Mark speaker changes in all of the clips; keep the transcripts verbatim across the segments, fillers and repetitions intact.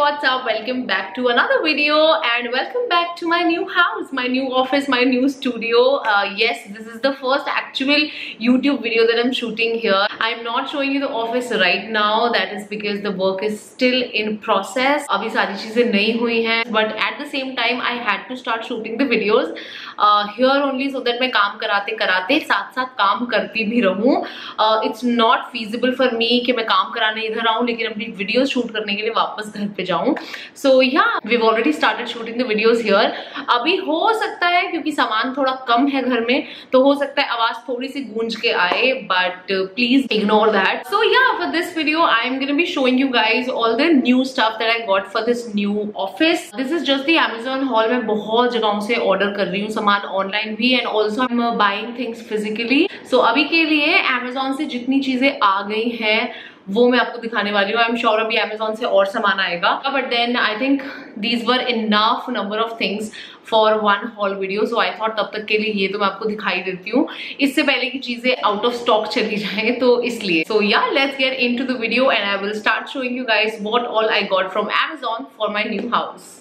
Speaker 1: what's up? Welcome back to another video and welcome back to my new house, my new office, my new studio. Uh, yes, this is the first actual YouTube video that I'm shooting here. I'm not showing you the office right now. That is because the work is still in process. अभी सारी चीजें नहीं हुई हैं, but at the same time I had to start shooting the videos uh, here only so that मैं काम कराते कराते साथ साथ काम करती भी रहूँ. uh, It's not feasible for me कि मैं काम कराने इधर आऊँ लेकिन अपनी वीडियोस शूट करने के लिए वापस घर पे जाऊँ. So yeah, we've already started shooting the videos here. अभी हो सकता है क्योंकि सामान थोड़ा कम है घर में तो हो सकता है आवाज थोड़ी सी गूंज के आए, but uh, please ignore that. So yeah, for this video I am gonna be showing you guys all the new stuff that I got for this new office. This is just the Amazon haul. मैं बहुत जगहों से order कर रही हूँ सामान online भी and also I'm buying things physically. So अभी के लिए Amazon से जितनी चीजें आ गई हैं वो मैं आपको दिखाने वाली हूँ. आई एम श्योर अभी Amazon से और सामान आएगा, but then I think these were enough number of things for one whole video. So I thought तब तक के लिए ये तो मैं आपको दिखाई देती हूँ इससे पहले की चीजें आउट ऑफ स्टॉक चली जाए, तो इसलिए. So yeah let's get into the video and I will start showing you guys what all I got from Amazon for my new house.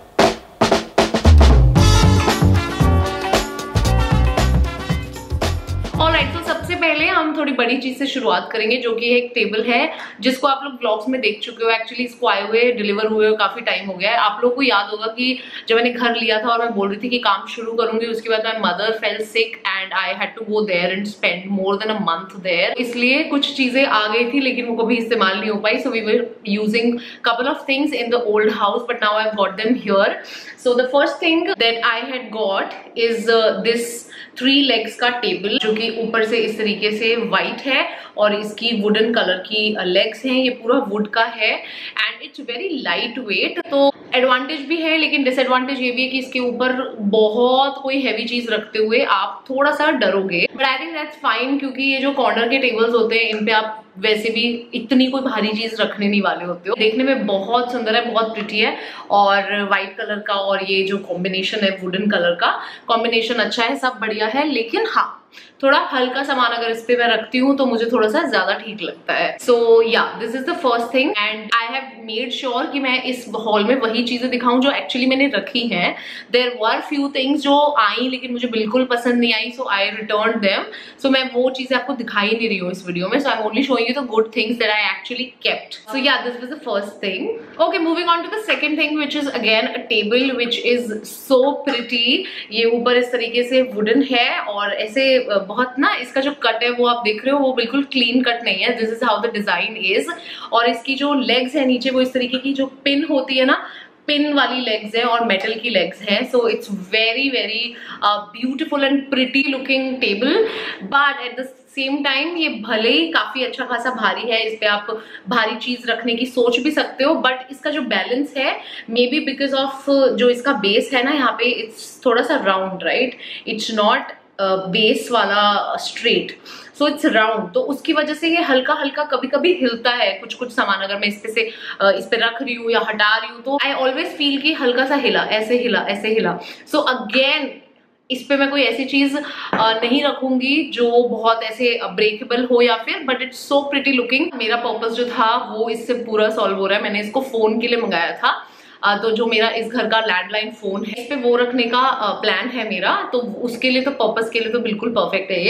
Speaker 1: Alright, तो सबसे पहले हम थोड़ी बड़ी चीज से शुरुआत करेंगे जो कि एक टेबल है जिसको आप लोग ब्लॉग्स में देख चुके हो. एक्चुअली इसको आए हुए डिलीवर हुए हुए काफी टाइम हो गया है. आप लोगों को याद होगा कि जब मैंने घर लिया था और मैं बोल रही थी कि काम शुरू करूंगी, उसके बाद my mother fell sick and I had to go there and spend more than a month there. इसलिए कुछ चीजें आ गई थी लेकिन वो कभी इस्तेमाल नहीं हो पाई. So we were using couple of things in the old house but now I have got them here. So the first thing that I had got is this three legs का टेबल जो कि ऊपर से इस तरीके से white है और इसकी वुडन कलर की लेग्स हैं. ये पूरा वुड का है and it's very light weight. तो एडवांटेज भी है लेकिन डिसएडवांटेज ये भी है कि इसके ऊपर बहुत कोई हैवी चीज रखते हुए आप थोड़ा सा डरोगे, but I think that's fine क्योंकि ये जो कॉर्नर के टेबल्स होते हैं इन पे आप वैसे भी इतनी कोई भारी चीज रखने नहीं वाले होते हो. देखने में बहुत सुंदर है, बहुत प्रिटी है और व्हाइट कलर का और ये जो कॉम्बिनेशन है वुडन कलर का कॉम्बिनेशन अच्छा है, सब बढ़िया है. लेकिन हाँ, थोड़ा हल्का सामान अगर इस पे मैं रखती हूँ तो मुझे थोड़ा सा ज्यादा ठीक लगता है. So yeah this is the first thing and I have made sure कि मैं इस हॉल में वही चीजें दिखाऊं जो एक्चुअली मैंने रखी हैं. देयर वर फ्यू थिंग्स जो आई लेकिन मुझे बिल्कुल पसंद नहीं आई, सो आई रिटर्न देम. सो मैं वो चीजें आपको दिखाई नहीं रही हूँ इस वीडियो में. So I am only showing you the good things that I actually kept. So yeah this was the first thing. Okay, moving on to the second thing which is again a table which is so pretty. ये ऊपर इस तरीके से wooden है और ऐसे बहुत ना इसका जो कट है वो आप देख रहे हो वो बिल्कुल क्लीन कट नहीं है. This is how the design is. और इसकी जो लेग्स है नीचे वो इस तरीके की जो पिन होती है ना, पिन वाली लेग्स है और मेटल की लेग्स हैं. So it's very very beautiful and pretty looking table, but at the same time ये भले ही काफी अच्छा खासा भारी है, इस पे आप भारी चीज रखने की सोच भी सकते हो, बट इसका जो बैलेंस है मे बी बिकॉज ऑफ जो इसका बेस है ना यहाँ पे इट्स थोड़ा सा round, right. It's not base वाला स्ट्रेट, सो इट्स राउंड, तो उसकी वजह से ये हल्का हल्का कभी कभी हिलता है. कुछ कुछ सामान अगर मैं इस पे से इस पे रख रही हूँ या हटा रही हूँ तो आई ऑलवेज फील कि हल्का सा हिला, ऐसे हिला, ऐसे हिला. सो अगेन इस पे मैं कोई ऐसी चीज नहीं रखूंगी जो बहुत ऐसे ब्रेकेबल हो या फिर, but it's so pretty looking. मेरा पर्पस जो था वो इससे पूरा सॉल्व हो रहा है. मैंने इसको फोन के लिए मंगाया था, तो जो मेरा इस घर का लैंडलाइन फोन है इस पे वो रखने का प्लान है मेरा, तो उसके लिए तो पर्पस के लिए तो बिल्कुल परफेक्ट है ये.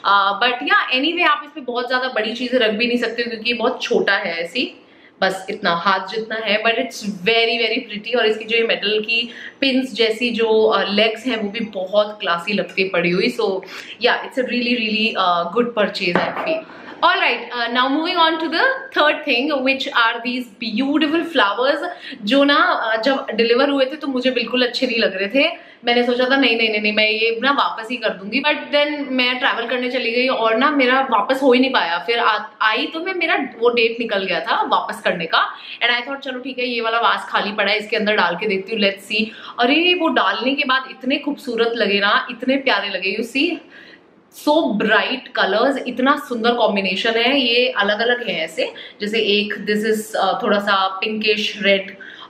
Speaker 1: बट या एनीवे आप इस पे बहुत ज्यादा बड़ी चीजें रख भी नहीं सकते क्योंकि ये बहुत छोटा है, ऐसी बस इतना हाथ जितना है, but it's very very pretty. और इसकी जो ये मेटल की पिंस जैसी जो लेग्स हैं वो भी बहुत क्लासी लगती पड़ी हुई. So yeah it's a really really good purchase I feel. Alright, uh, now moving on to the third thing, which are these beautiful flowers जो ना जब डिलीवर हुए थे तो मुझे बिल्कुल अच्छे नहीं लग रहे थे. मैंने सोचा था नहीं नहीं नहीं नहीं मैं ये ना वापस ही कर दूंगी, बट देन मैं ट्रैवल करने चली गई और ना मेरा वापस हो ही नहीं पाया. फिर आ, आई तो मैं मेरा वो डेट निकल गया था वापस करने का एंड आई थॉट चलो ठीक है ये वाला वास खाली पड़ा है, इसके अंदर डाल के देखती हूँ, लेट्स सी. अरे वो डालने के बाद इतने खूबसूरत लगे ना, इतने प्यारे लगे. You see so bright colours, इतना सुंदर कॉम्बिनेशन है. ये अलग अलग है ऐसे, जैसे एक दिस इज थोड़ा सा पिंकिश रेड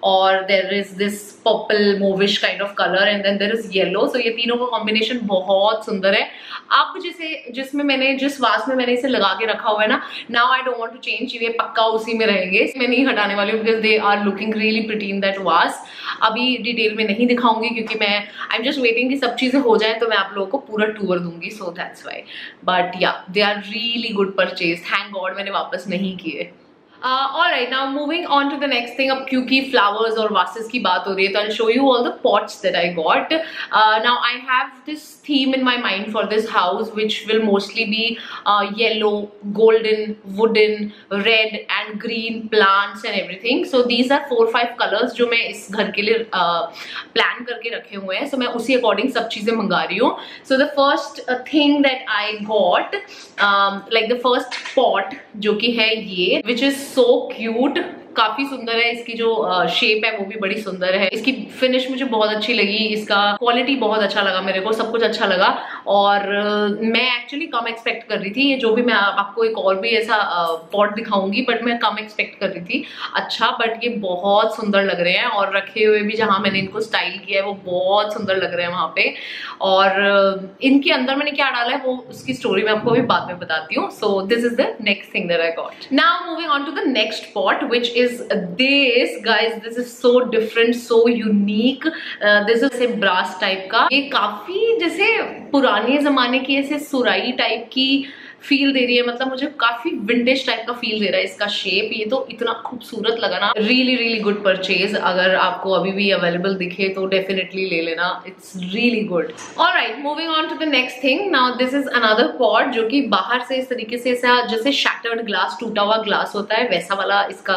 Speaker 1: और there is this purple mauvish kind of colour and then there is yellow. So ये तीनों का कॉम्बिनेशन बहुत सुंदर है। अब जिसे जिसमें मैंने जिस वास में मैंने इसे लगा के रखा हुआ है ना, now I don't want to change, ये पक्का उसी में रहेंगे, मैं नहीं हटाने वाली हूँ because they are looking really pretty in that vase. अभी डिटेल में नहीं दिखाऊंगी क्योंकि मैं आई एम जस्ट वेटिंग कि सब चीजें हो जाए तो मैं आप लोगों को पूरा टूर दूंगी, so that's why. But yeah they are really good purchase, thank God मैंने वापस नहीं किए। Alright, now moving on to the next thing. अब क्योंकि फ्लावर्स और वासेस की बात हो रही है तो I will show you all the pots that I got. Now I have this theme in my mind for this house which will mostly be uh, yellow, golden, wooden, red and green plants and everything. So these are four five colors जो मैं इस घर के लिए plan uh, करके रखे हुए हैं। so मैं उसी अकॉर्डिंग सब चीजें मंगा रही हूँ। so the first uh, thing that I got um, like the first pot जो कि है ये which is so cute, काफी सुंदर है। इसकी जो शेप है वो भी बड़ी सुंदर है, इसकी फिनिश मुझे बहुत अच्छी लगी, इसका क्वालिटी बहुत अच्छा लगा मेरे को, सब कुछ अच्छा लगा। और uh, मैं एक्चुअली कम एक्सपेक्ट कर रही थी, ये जो भी मैं आपको एक और भी ऐसा पॉट दिखाऊंगी बट मैं कम एक्सपेक्ट कर रही थी अच्छा, बट ये बहुत सुंदर लग रहे हैं और रखे हुए भी जहाँ मैंने इनको स्टाइल किया है वो बहुत सुंदर लग रहे हैं वहाँ पे। और uh, इनके अंदर मैंने क्या डाला है वो उसकी स्टोरी मैं आपको अभी बाद में बताती हूँ। So this is the next thing that I got. Now moving on to the next pot which is is this, guys, this is so different, so unique. uh, this is a brass type का, ये काफी जैसे पुराने जमाने की ऐसे सुराई type की feel दे रही है, मतलब मुझे काफी विंटेज टाइप का फील दे रहा है इसका शेप। ये तो इतना खूबसूरत लगा ना, रियली रियली गुड परचेज। अगर आपको अभी भी अवेलेबल दिखे तो डेफिनेटली ले लेना, it's really good. Alright, moving on to the next thing. Now this is another pot जो कि बाहर से इस तरीके से ऐसा जैसे शैटर्ड ग्लास, टूटा हुआ ग्लास होता है वैसा वाला इसका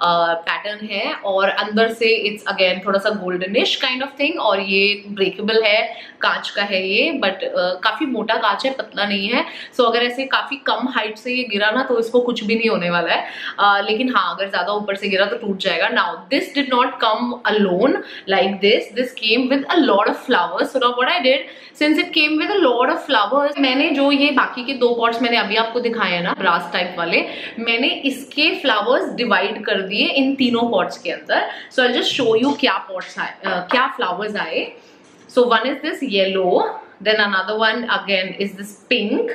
Speaker 1: पैटर्न uh, है, और अंदर से इट्स अगेन थोड़ा सा गोल्डनिश काइंड ऑफ थिंग, और ये ब्रेकेबल है, कांच का है ये, बट uh, काफी मोटा कांच है, पतला नहीं है। सो so, अगर ऐसे काफी कम हाइट से ये गिरा ना तो इसको कुछ भी नहीं होने वाला है, uh, लेकिन हाँ अगर ज्यादा ऊपर से गिरा तो टूट जाएगा। Now this did not come alone like this, this came with a lot of flowers. So now what I did, since it came with a lot of flowers, मैंने जो ये बाकी के दो पॉट्स मैंने अभी आपको दिखाए हैं ना ब्रास टाइप वाले, मैंने इसके फ्लावर्स डिवाइड कर दिए इन तीनों पॉट्स के अंदर। So I just show you क्या पॉट्स आए, uh, क्या फ्लावर्स आए। So one is this yellow, then another one again is this pink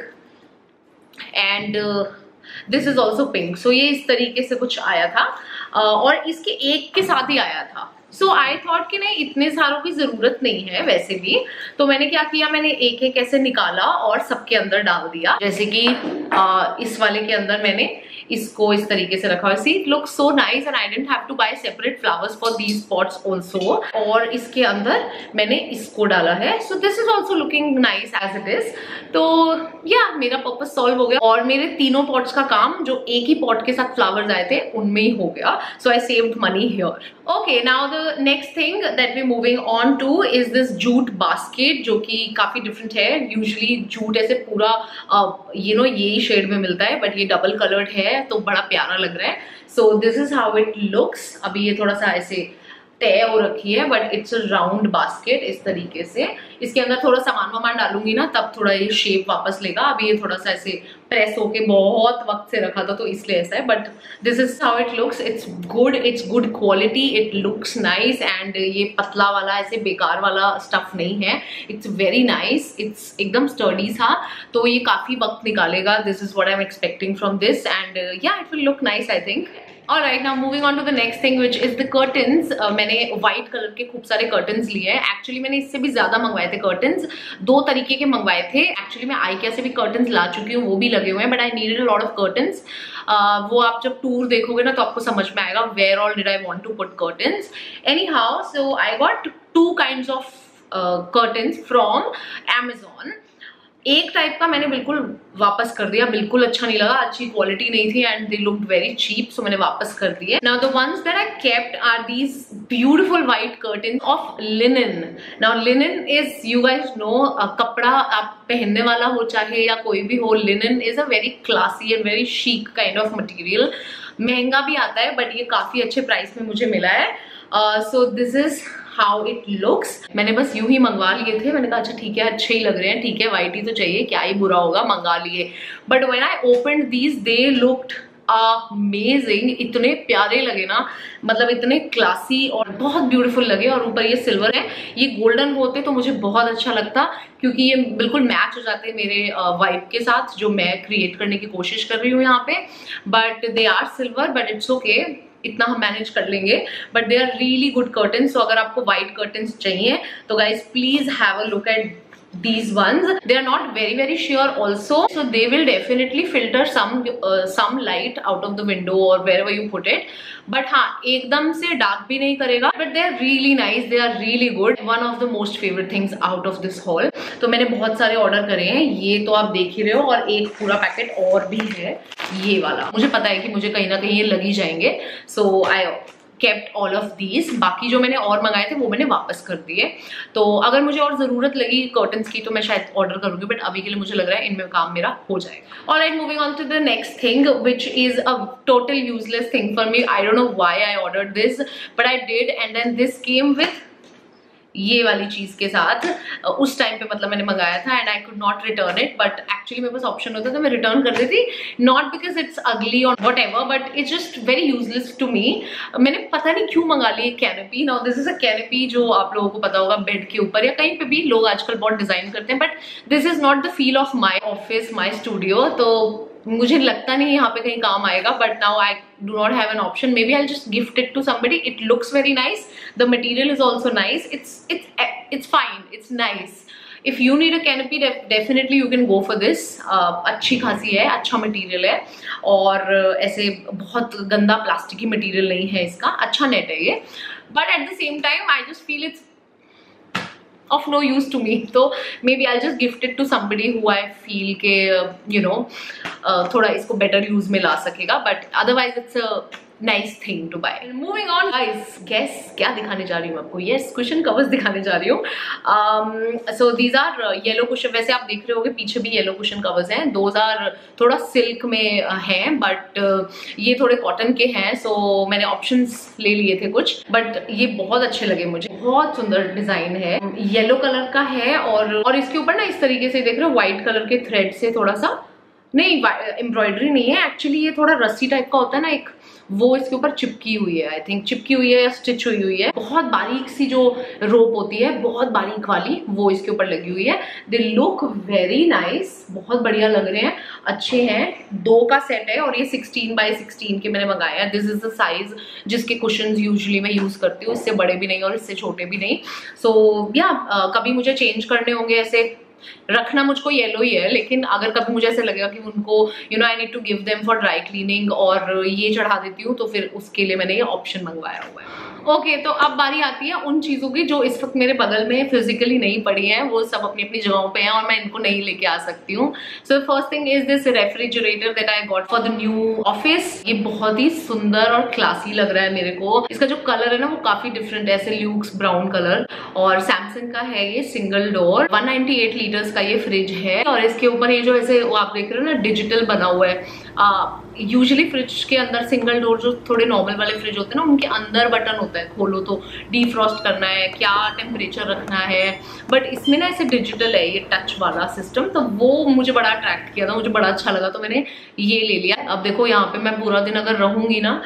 Speaker 1: and uh, this is also pink। so ये इस तरीके से कुछ आया था, uh, और इसके एक के साथ ही आया था। सो आई थॉट कि नहीं इतने सारों की जरूरत नहीं है वैसे भी, तो मैंने क्या किया, मैंने एक एक ऐसे निकाला और सबके अंदर डाल दिया। जैसे कि uh, इस वाले के अंदर मैंने इसको इस तरीके से रखा हुआ, see it looks so nice and I didn't have to buy separate flowers for these pots also. और इसके अंदर मैंने इसको डाला है, so this is also looking nice as it is. तो या मेरा पर्पस सॉल्व हो गया और मेरे तीनों पॉट्स का काम जो एक ही पॉट के साथ फ्लावर्स आए थे उनमें ही हो गया। So I saved money here. Okay, now the next thing that we moving on to is this jute basket, जो कि काफी डिफरेंट है। यूजुअली जूट ऐसे पूरा यू नो यही शेड में मिलता है, बट ये डबल कलर्ड है तो बड़ा प्यारा लग रहा है। So this is how it looks. अभी ये थोड़ा सा ऐसे तय हो रखी है but it's a round basket इस तरीके से। इसके अंदर थोड़ा सामान वामान डालूंगी ना तब थोड़ा ये शेप वापस लेगा। अभी ये थोड़ा सा ऐसे प्रेस होके बहुत वक्त से रखा था तो इसलिए ऐसा है, but this is how it looks. It's good, it's good quality, it looks nice and ये पतला वाला ऐसे बेकार वाला स्टफ नहीं है, इट्स वेरी नाइस, इट्स एकदम स्टर्डी था, तो ये काफी वक्त निकालेगा। This is what I am expecting from this and yeah it will look nice I think. Alright, now moving on to the next thing which is the curtains। uh, मैंने white colour के खूब सारे curtains लिए हैं। Actually मैंने इससे भी ज्यादा मंगवाए थे curtains, दो तरीके के मंगवाए थे। एक्चुअली मैं IKEA से भी curtains ला चुकी हूँ, वो भी लगे हुए हैं, but I needed a lot of curtains। uh, वो आप जब टूर देखोगे ना तो आपको समझ में आएगा where all did I want to put curtains। Anyhow, so I got two kinds of uh, curtains from Amazon। एक टाइप का मैंने बिल्कुल वापस कर दिया, बिल्कुल अच्छा नहीं लगा, अच्छी क्वालिटी नहीं थी and they looked very cheap, so मैंने वापस कर दिए। Now the ones that I kept are these beautiful white curtain of linen. Now linen is, you guys know, कपड़ा आप पहनने वाला हो चाहे या कोई भी हो, linen is a very classy and very chic kind of material. महंगा भी आता है बट ये काफी अच्छे प्राइस में मुझे मिला है। So this is how it looks. मैंने बस यूं ही मंगवा लिए थे, मैंने कहा अच्छा ठीक है, अच्छे ही लग रहे हैं, ठीक है वाइट ही तो चाहिए, क्या ही बुरा होगा, मंगा लिए। But when I opened these they looked amazing, इतने प्यारे लगे ना, मतलब इतने क्लासी और बहुत ब्यूटीफुल लगे। और ऊपर ये सिल्वर है, ये गोल्डन होते तो मुझे बहुत अच्छा लगता क्योंकि ये बिल्कुल मैच हो जाते हैं मेरे वाइब के साथ जो मैं क्रिएट करने की कोशिश कर रही हूँ यहाँ पे। But they are silver, but it's okay, इतना हम मैनेज कर लेंगे। But they are really good curtains. तो अगर आपको व्हाइट कर्टन्स चाहिए तो guys please have a look at these ones. They are not very very sheer also, so they will definitely filter some uh, some light out of the window or wherever you put it. But हाँ, एकदम से dark भी नहीं करेगा। But they are really nice, they are really good. One of the most favorite things out of this haul. तो मैंने बहुत सारे ऑर्डर करे हैं, ये तो आप देख ही रहे हो, और एक पूरा पैकेट और भी है ये वाला। मुझे पता है कि मुझे कहीं ना कहीं ये लग ही जाएंगे, so I kept all of these. बाकी जो मैंने और मंगाए थे वो मैंने वापस कर दिए। तो अगर मुझे और जरूरत लगी कर्टन्स की तो मैं शायद ऑर्डर करूंगी, बट अभी के लिए मुझे लग रहा है इनमें काम मेरा हो जाएगा। Alright, moving on to the next thing which is a total useless thing for me. I don't know why I ordered this, but I did, and then this came with ये वाली चीज के साथ। उस टाइम पे मतलब मैंने मंगाया था and I could not return it, but actually मेरे पास ऑप्शन होता तो मैं रिटर्न कर देती, नॉट बिकॉज इट्स अगली और whatever, but it's just very useless to me. मैंने पता नहीं क्यों मंगा ली canopy. Now this is a canopy जो आप लोगों को पता होगा बेड के ऊपर या कहीं पे भी लोग आजकल बहुत डिजाइन करते हैं, but this is not the feel of my office, my studio. तो मुझे लगता नहीं यहाँ पे कहीं काम आएगा, but now I do not have an option. Maybe I'll just gift it to somebody. It looks very nice, the material is also nice, it's it's it's fine, it's nice. If you need a canopy, definitely you can go for this. uh, अच्छी खासी है, अच्छा material है, और ऐसे बहुत गंदा plastic की मटेरियल नहीं है इसका, अच्छा नेट है ये। But at the same time I just feel it's of no use to me, so maybe I'll just gift it to somebody who I feel के you know uh, थोड़ा इसको better use में ला सकेगा, but otherwise it's a nice thing to buy. Moving on guys, guess क्या दिखाने जा रही हूँ आपको? Yes, cushion covers दिखाने जा रही हूँ। um, so these are yellow cushion, वैसे आप देख रहे होगे पीछे भी yellow cushion covers हैं। those are थोड़ा silk में हैं, but ये थोड़े cotton के हैं, so मैंने options ले लिए थे कुछ, but ये बहुत अच्छे लगे मुझे, बहुत सुंदर डिजाइन है, येलो कलर का है, और और इसके ऊपर ना इस तरीके से देख रहे हो व्हाइट कलर के थ्रेड से थोड़ा सा, नहीं एम्ब्रॉयडरी नहीं है एक्चुअली, ये थोड़ा रस्सी टाइप का होता है ना एक, वो इसके ऊपर चिपकी हुई है, आई थिंक चिपकी हुई है या स्टिच हुई हुई है। बहुत बारीक सी जो रोप होती है, बहुत बारीक वाली, वो इसके ऊपर लगी हुई है। दे लुक वेरी नाइस, बहुत बढ़िया लग रहे हैं, अच्छे हैं। दो का सेट है और ये सिक्सटीन बाई सिक्सटीन के मैंने मंगाया है। दिस इज द साइज जिसके कुशंस यूजुअली मैं यूज करती हूँ, इससे बड़े भी नहीं और इससे छोटे भी नहीं। सो so, या yeah, कभी मुझे चेंज करने होंगे, ऐसे रखना मुझको येलो ही है, लेकिन अगर कभी मुझे ऐसे लगेगा कि उनको you know I need to give them for dry cleaning और ये चढ़ा देती हूँ, तो फिर उसके लिए मैंने ये ऑप्शन मंगवाया हुआ है। ओके okay, तो अब बारी आती है उन चीजों की जो इस वक्त मेरे बगल में फिजिकली नहीं पड़ी हैं, वो सब अपनी अपनी जगहों पे हैं और मैं इनको नहीं लेके आ सकती हूँ। So first thing is this refrigerator that I got for the new office. ये बहुत ही सुंदर और क्लासी लग रहा है मेरे को। इसका जो कलर है ना वो काफी डिफरेंट है, ऐसे ल्यूक्स ब्राउन कलर, और सैमसंग का है ये, single door, one ninety eight litres का ये फ्रिज है। और इसके ऊपर ये जो ऐसे आप देख रहे हो ना डिजिटल बना हुआ है। यूजुअली फ्रिज के अंदर सिंगल डोर जो थोड़े नॉर्मल वाले फ्रिज होते हैं ना, उनके अंदर बटन होता है, खोलो तो डीफ्रॉस्ट करना है, क्या टेम्परेचर रखना है, बट इसमें ना ऐसे डिजिटल है ये टच वाला सिस्टम, तो वो मुझे बड़ा अट्रैक्ट किया था, मुझे बड़ा अच्छा लगा, तो मैंने ये ले लिया। अब देखो यहाँ पे मैं पूरा दिन अगर रहूंगी ना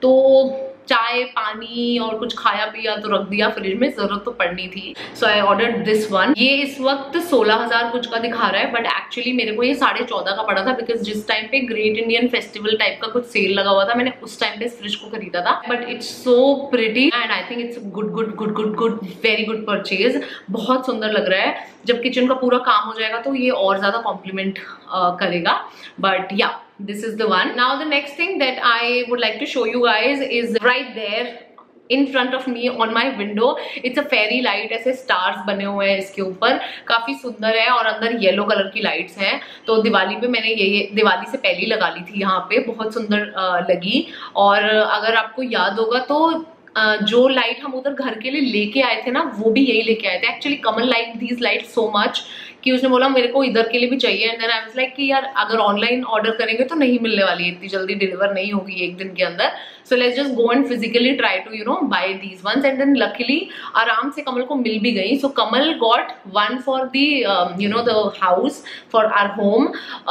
Speaker 1: तो चाय पानी और कुछ खाया पिया तो रख दिया फ्रिज में, जरूरत तो पड़नी थी। So I ordered this one. ये इस वक्त सोलह हजार कुछ का दिखा रहा है, बट एक्चुअली मेरे को ये साढ़े चौदह का पड़ा था, बिकॉज जिस टाइम पे ग्रेट इंडियन फेस्टिवल टाइप का कुछ सेल लगा हुआ था, मैंने उस टाइम पे इस फ्रिज को खरीदा था। But it's so pretty and I think it's good good good good good very good purchase. बहुत सुंदर लग रहा है। जब किचन का पूरा काम हो जाएगा तो ये और ज्यादा कॉम्प्लीमेंट uh, करेगा। But yeah this is the one. Now the next thing that I would like to show you guys is right there in front of me on my window. It's a fairy light, ऐसे stars बने हुए हैं इसके ऊपर, काफी सुंदर है और अंदर येलो कलर की लाइट्स हैं। तो दिवाली पे मैंने ये दिवाली से पहले लगा ली थी यहाँ पे, बहुत सुंदर लगी। और अगर आपको याद होगा तो Uh, जो लाइट हम उधर घर के लिए लेके आए थे ना, वो भी यही लेके आए थे। Actually Kamal like these light so much कि उसने बोला मेरे को इधर के लिए भी चाहिए, and then I was like कि यार अगर ऑनलाइन ऑर्डर करेंगे तो नहीं मिलने वाली है, इतनी जल्दी डिलीवर नहीं होगी एक दिन के अंदर, so let's just go and physically try to you know buy these ones, and then luckily आराम से कमल को मिल भी गई। So Kamal got one for the you know the house for our home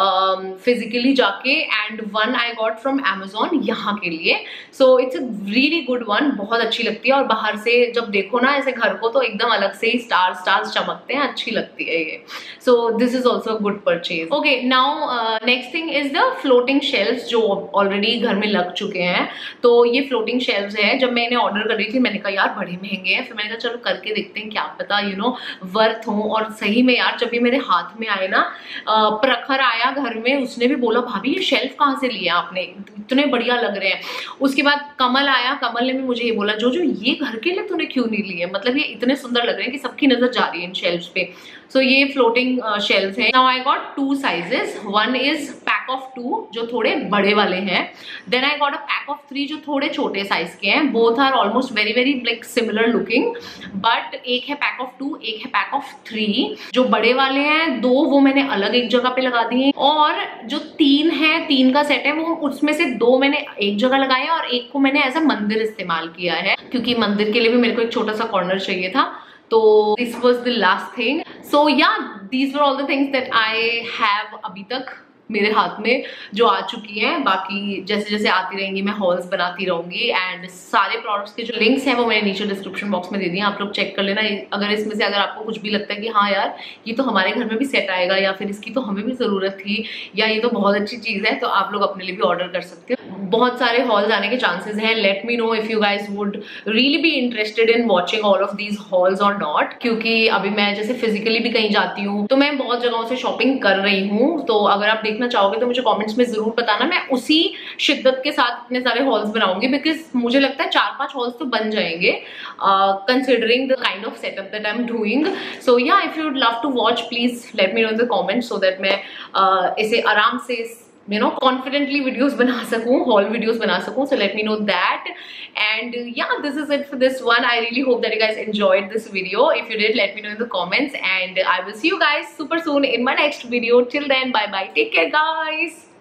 Speaker 1: physically जाके, and one I got from Amazon यहाँ के लिए। So it's a really good one, बहुत अच्छी लगती है, और बाहर से जब देखो ना ऐसे घर को तो एकदम अलग से ही स्टार स्टार्स चमकते हैं, अच्छी लगती है ये। So this is also good purchase. Okay, now next thing is the floating shelves जो ऑलरेडी घर में लग चुके हैं। तो ये फ्लोटिंग शेल्व्स है, जब मैं इन्हें ऑर्डर कर रही थी मैंने कहा यार बड़े महंगे हैं, फिर मैंने कहा चलो करके देखते हैं, क्या पता यू नो वर्थ हो। और सही में यार जब ये मेरे हाथ में आए ना, प्रखर आया घर में, उसने भी बोला भाभी ये शेल्फ कहाँ से लिया आपने, इतने बढ़िया लग रहे हैं। उसके बाद कमल आया, कमल ने भी मुझे ये बोला जो जो ये घर के लिए तूने क्यों नहीं लिए, मतलब ये इतने सुंदर लग रहे हैं कि सबकी नजर जा रही है इन शेल्व्स पे। सो so, ये फ्लोटिंग शेल्व्स हैं। Now I got two sizes, one is pack of two जो थोड़े बड़े वाले हैं, then I got a pack of three जो थोड़े छोटे साइज के हैं। Both are almost very very like similar looking, but एक है पैक ऑफ टू, एक है पैक ऑफ थ्री। जो बड़े वाले हैं दो वो मैंने अलग एक जगह पे लगा दिए, और जो तीन है, तीन का सेट है, वो उसमें से दो मैंने एक जगह लगाए और एक को मैंने एज अ मंदिर इस्तेमाल किया है, क्योंकि मंदिर के लिए भी मेरे को एक छोटा सा कॉर्नर चाहिए था। तो this was the last thing. So yeah these were all the things that I have अभी तक मेरे हाथ में जो आ चुकी हैं। बाकी जैसे जैसे आती रहेंगी मैं हॉल्स बनाती रहूंगी, एंड सारे प्रोडक्ट्स के जो लिंक्स हैं वो मैंने नीचे डिस्क्रिप्शन बॉक्स में दे दिए, आप लोग चेक कर लेना। अगर इसमें से अगर आपको कुछ भी लगता है कि हाँ यार ये तो हमारे घर में भी सेट आएगा, या फिर इसकी तो हमें भी ज़रूरत थी, या ये तो बहुत अच्छी चीज़ है, तो आप लोग अपने लिए भी ऑर्डर कर सकते हो। बहुत सारे हॉल्स आने के चांसेस हैं। Let me know if you guys would really be interested in watching all of these hauls और नॉट, क्योंकि अभी मैं जैसे फिजिकली भी कहीं जाती हूँ तो मैं बहुत जगहों से शॉपिंग कर रही हूँ। तो अगर आप देखना चाहोगे तो मुझे कमेंट्स में जरूर बताना, मैं उसी शिद्दत के साथ इतने सारे हॉल्स बनाऊंगी, बिकॉज मुझे लगता है चार पांच हॉल्स तो बन जाएंगे considering the kind of setup that I am doing. So yeah if you would love to watch please let me know in the comments, so that मैं uh, इसे आराम से you know confidently videos बना सकूं, haul videos बना सकूं. So let me know that. And yeah, this is it for this one. I really hope that you guys enjoyed this video. If you did, let me know in the comments, and I will see you guys super soon in my next video. Till then, bye bye, take care guys.